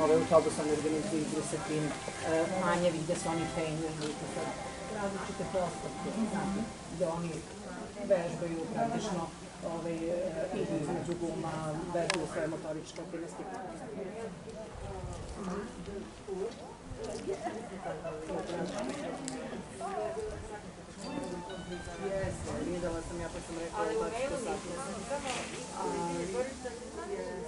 u autobusom organizuju igre sa tim manjevi gde se oni penju i različite postavke, znate, gde oni vežbaju praktično igru između guma, vežbaju svoje motoričke aktivnosti. Jeste, videla sam ja pa sam rekla da ću to sakrati.